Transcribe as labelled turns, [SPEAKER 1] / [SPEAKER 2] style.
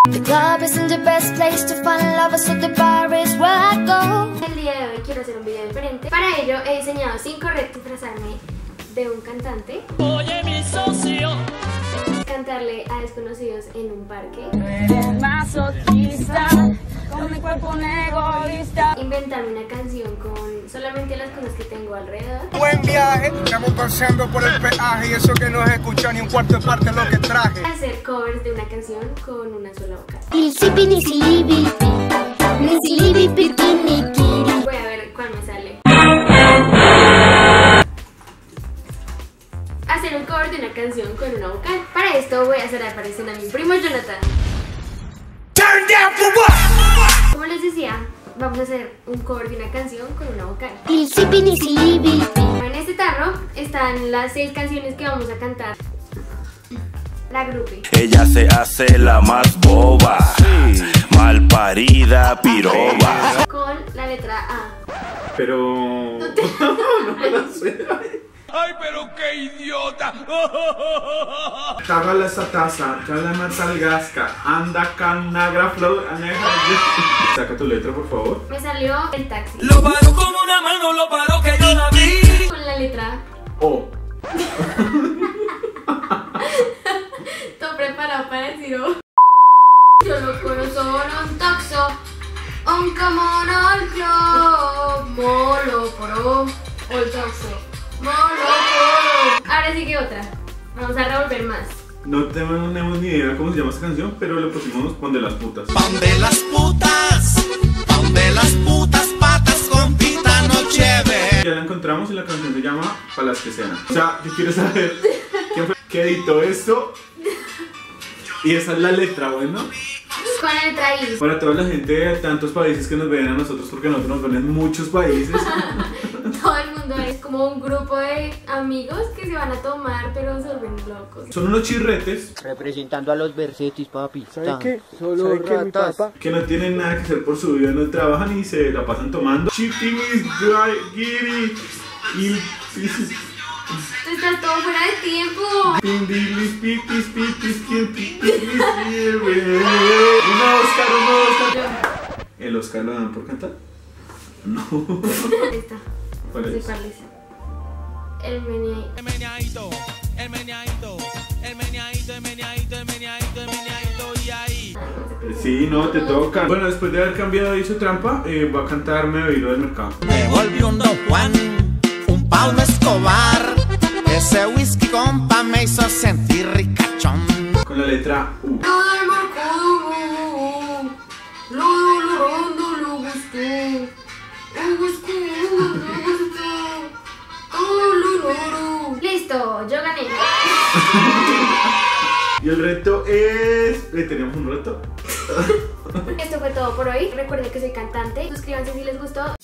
[SPEAKER 1] The club isn't the best place to find lovers, so the bar is where I go.
[SPEAKER 2] El día de hoy quiero hacer un video diferente. Para ello he diseñado 5 retos disfrazarme de un cantante.
[SPEAKER 3] Oye, mi socio.
[SPEAKER 2] Cantarle a desconocidos en un parque.
[SPEAKER 4] Eres masoquista, con mi cuerpo un egoísta.
[SPEAKER 2] Inventarme una canción con solamente las cosas que tengo alrededor.
[SPEAKER 5] Buen viaje, estamos paseando por el peaje y eso que no se escucha ni un cuarto de parte de lo que traje.
[SPEAKER 2] Hacer covers de una canción con una sola vocal. Voy a ver cuál me sale. Hacer un cover de una canción con una vocal. Para esto voy a hacer aparecer a mi primo Jonathan.
[SPEAKER 5] Turn down for what?
[SPEAKER 2] Como les decía, vamos a hacer un cover de una canción con una vocal. En este tarro están las 6 canciones que vamos a cantar. La groupie.
[SPEAKER 6] Ella se hace la más boba, mal parida piroba.
[SPEAKER 2] Con la letra A.
[SPEAKER 7] Pero... no me la sé.
[SPEAKER 3] Ay, pero qué idiota.
[SPEAKER 7] Tágala esa taza, chala salgasca, anda canagra flow, aneja. Saca tu letra, por favor.
[SPEAKER 2] Me salió el taxi.
[SPEAKER 3] Lo paró con una mano, lo paró que yo la vi.
[SPEAKER 2] Con la letra
[SPEAKER 7] O.
[SPEAKER 2] todo preparado para decir O. Yo lo conozco un taxo, un camón al club, molo pro, el taxo, molo pro. Ahora sigue otra. Vamos a revolver más.
[SPEAKER 7] No tenemos ni idea cómo se llama esta canción, pero le pusimos Pon de las putas.
[SPEAKER 6] Pan de las putas patas con pita no chévere.
[SPEAKER 7] Ya la encontramos y la canción se llama Pa' las que sean. O sea, yo quiero saber quién fue que editó esto. Y esa es la letra, bueno.
[SPEAKER 2] Con la letra I.
[SPEAKER 7] Para toda la gente de tantos países que nos ven a nosotros, porque nosotros nos ven en muchos países.
[SPEAKER 2] Todo el mundo es como un grupo de amigos que se van a tomar, pero se vuelven locos.
[SPEAKER 7] Son unos chirretes
[SPEAKER 8] Representando a los Versetis, papi.
[SPEAKER 5] ¿Sabe qué? Solo ratas.
[SPEAKER 7] que no tienen nada que hacer por su vida, no trabajan y se la pasan tomando. Chitimis, dry, giri, y...
[SPEAKER 2] Tú estás todo fuera de tiempo.
[SPEAKER 7] Pindilis, pitis, pitis, quien pitis, un Oscar. ¿El Oscar lo dan por cantar? No.
[SPEAKER 2] Esta.
[SPEAKER 7] ¿Cuál
[SPEAKER 2] No sé
[SPEAKER 7] es?
[SPEAKER 2] cuál es. El meneadito.
[SPEAKER 3] El meneadito, el meneadito, el meneadito, el meneadito, el meneadito, el meneadito y ahí.
[SPEAKER 7] Sí, no, te toca. Bueno, después de haber cambiado y su trampa, va a cantar Me Oído del Mercado.
[SPEAKER 6] Me volvió un Don Juan, un Pablo Escobar. Ese whisky compa me hizo sentir ricachón.
[SPEAKER 7] Con la letra U.
[SPEAKER 2] Todo el mercado, lo gustó. Listo, yo gané.
[SPEAKER 7] Y el reto es... ¿Tenemos un reto?
[SPEAKER 2] Esto fue todo por hoy. Recuerden que soy cantante. Suscríbanse si les gustó.